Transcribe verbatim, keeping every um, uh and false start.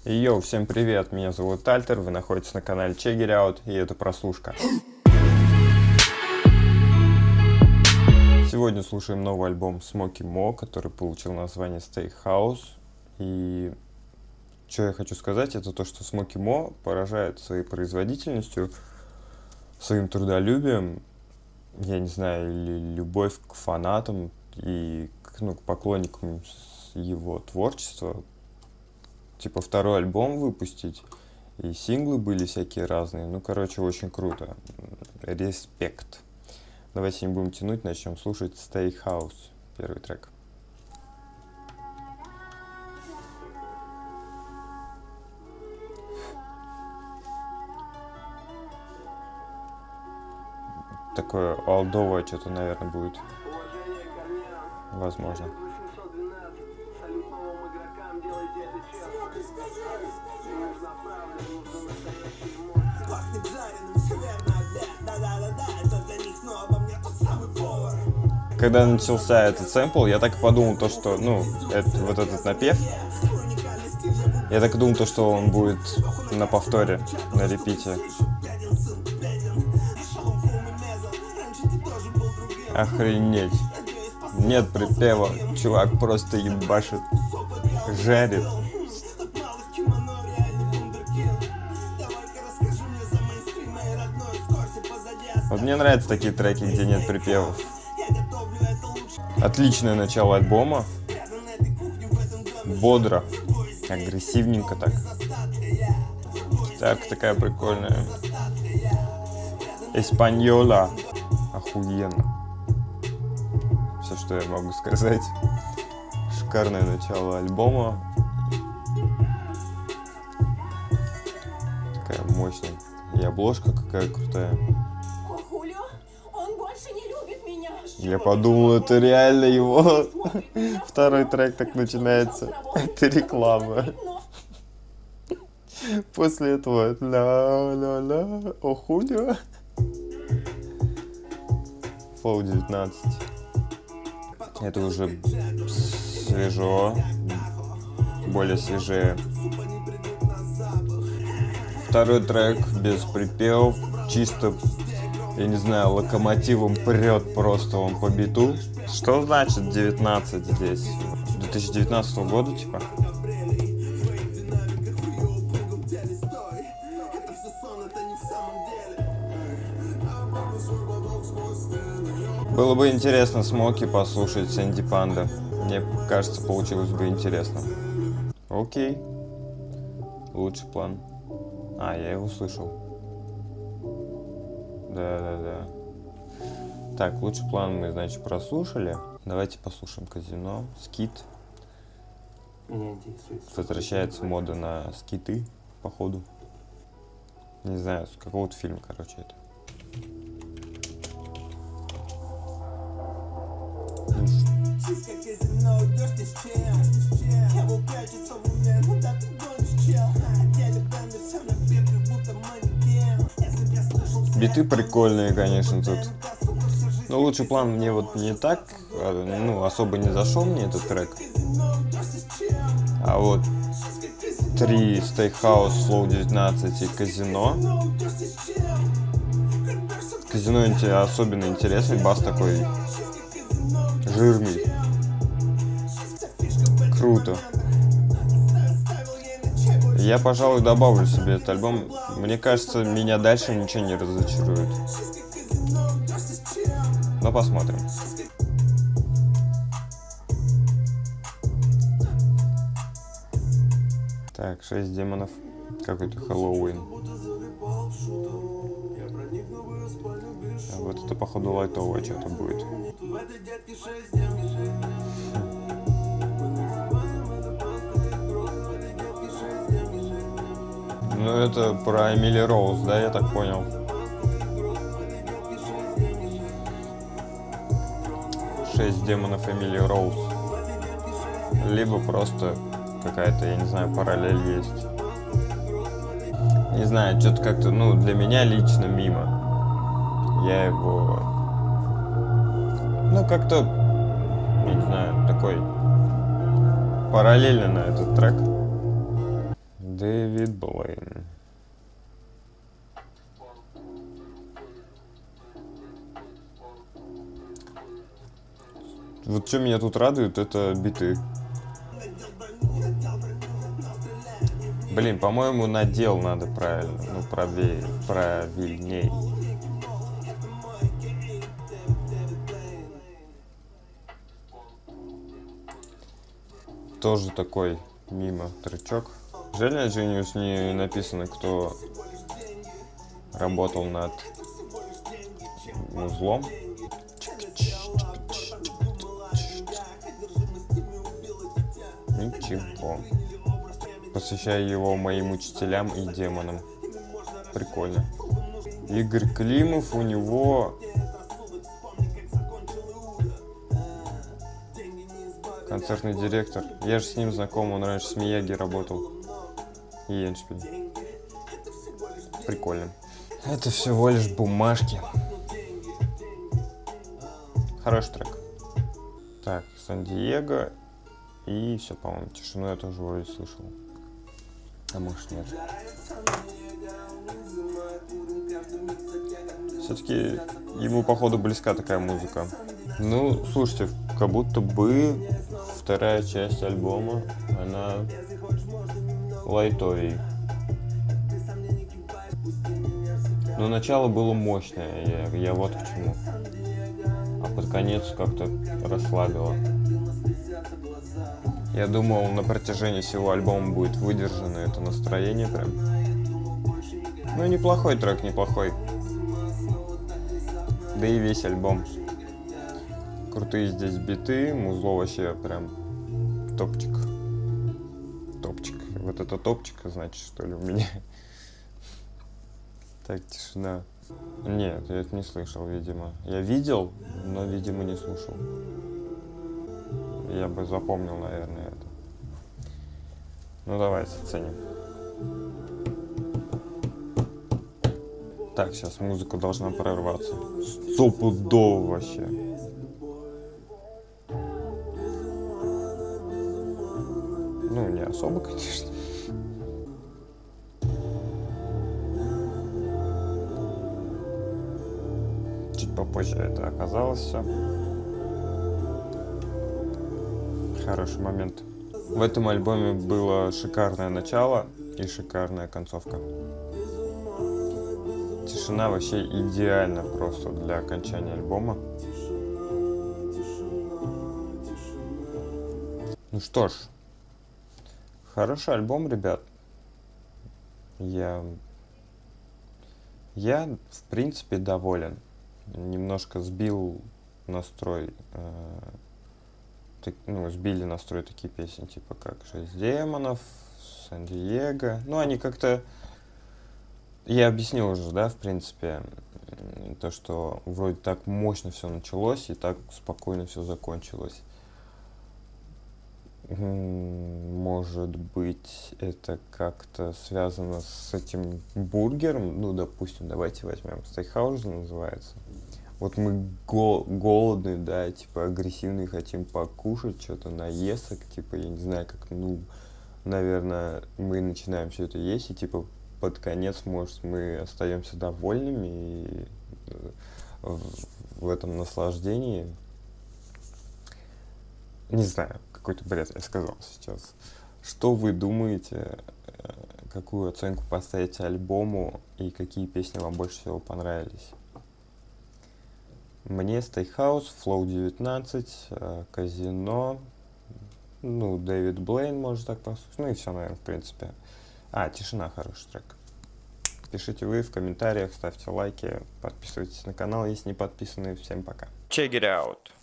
Йоу, всем привет, меня зовут Альтер, вы находитесь на канале Check It Out, и это прослушка. Сегодня слушаем новый альбом Smoky Mo, который получил название Stay House. И что я хочу сказать, это то, что Smoky Mo поражает своей производительностью, своим трудолюбием, я не знаю, или любовь к фанатам и ну, к поклонникам его творчества. Типа второй альбом выпустить, и синглы были всякие разные. Ну, короче, очень круто. Респект. Давайте не будем тянуть, начнем слушать Stay House, первый трек. Такое олдовое что-то, наверное, будет. Возможно. Когда начался этот сэмпл, я так и подумал, то, что, ну, это, вот этот напев, я так и думал, то, что он будет на повторе, на репите. Охренеть. Нет припева, чувак просто ебашит, жарит. Вот мне нравятся такие треки, где нет припевов. Отличное начало альбома. Бодро, агрессивненько так. Так, такая прикольная. Эспаньола. Охуенно. Все, что я могу сказать. Шикарное начало альбома. Такая мощная. И обложка какая крутая. Я подумал, это реально его. Второй трек так начинается. Это реклама. После этого ла-ла-ла, о хулио. Флоу девятнадцать. Это уже свежо. Более свежее. Второй трек без припевов. Чисто, я не знаю, локомотивом прет просто он по биту. Что значит девятнадцать здесь? две тысячи девятнадцатого года, типа? Было бы интересно Смоки послушать Сэнди Панда. Мне кажется, получилось бы интересно. Окей. Лучший план. А, я его слышал. Да-да-да. Так, лучший план мы, значит, прослушали. Давайте послушаем Казино, Скит. Меня интересует. Возвращается мода на скиты, походу. Не знаю, с какого-то фильма, короче, это. Биты прикольные, конечно, тут. Но лучший план мне вот не так, ну, особо не зашел мне этот трек. А вот три Stay House, Флоу девятнадцать и Казино. Казино особенно интересный, бас такой жирный. Круто. Я, пожалуй, добавлю себе этот альбом. Мне кажется, меня дальше ничего не разочарует. Но посмотрим. Так, шесть демонов. Какой-то Хэллоуин. А вот это, походу, лайтовое что-то будет. Ну, это про Эмили Роуз, да, я так понял. Шесть демонов Эмили Роуз. Либо просто какая-то, я не знаю, параллель есть. Не знаю, что-то как-то, ну, для меня лично мимо. Я его... Ну, как-то, я не знаю, такой параллельно на этот трек. Дэвид Блейн. Вот что меня тут радует, это биты. Блин, по-моему, надел надо правильно. Ну, правее, правильней. Тоже такой мимо трючок. Жаль, на Genius не написано, кто работал над узлом. Ничего. Посвящаю его моим учителям и демонам. Прикольно. Игорь Климов, у него концертный директор. Я же с ним знаком, он раньше с Мияги работал. И Эншпиль. Прикольно. Это всего лишь бумажки. Хороший трек. Так, Сан-Диего. И все, по-моему, тишину я тоже вроде слышал. А может нет. Все-таки ему, походу, близка такая музыка. Ну, слушайте, как будто бы вторая часть альбома, она лайтовей. Но начало было мощное, я, я вот к чему. А под конец как-то расслабило. Я думал, на протяжении всего альбома будет выдержано это настроение прям. Ну, неплохой трек, неплохой. Да и весь альбом. Крутые здесь биты, музло вообще прям топчик. Топчик. Вот это топчик, значит, что ли, у меня. Так, тишина. Нет, я это не слышал, видимо. Я видел, но, видимо, не слушал. Я бы запомнил, наверное, это. Ну, давайте оценим. Так, сейчас музыка должна прорваться. Стопудово вообще. Ну, не особо, конечно. Чуть попозже это оказалось все. Хороший момент. В этом альбоме было шикарное начало и шикарная концовка. Тишина вообще идеально просто для окончания альбома. Ну что ж, хороший альбом, ребят. Я, я в принципе доволен. Немножко сбил настрой. Э, так, ну, сбили настрой такие песни, типа как «Шесть демонов», «Сан-Диего». Ну, они как-то... Я объяснил уже, да, в принципе, то, что вроде так мощно все началось и так спокойно все закончилось. Может быть, это как-то связано с этим бургером. Ну, допустим, давайте возьмем Steakhouse, называется. Вот мы го- голодные, да, типа агрессивные, хотим покушать, что-то наесок, типа, я не знаю, как, ну, наверное, мы начинаем все это есть, и типа под конец, может, мы остаемся довольными и в, в этом наслаждении. Не знаю, какой-то бред я сказал сейчас. Что вы думаете, какую оценку поставите альбому и какие песни вам больше всего понравились? Мне Steakhouse, Flow девятнадцать, Казино, ну, Дэвид Блейн, может так послушать, ну и все, наверное, в принципе. А, Тишина, хороший трек. Пишите вы в комментариях, ставьте лайки, подписывайтесь на канал, если не подписаны. Всем пока. Check it out.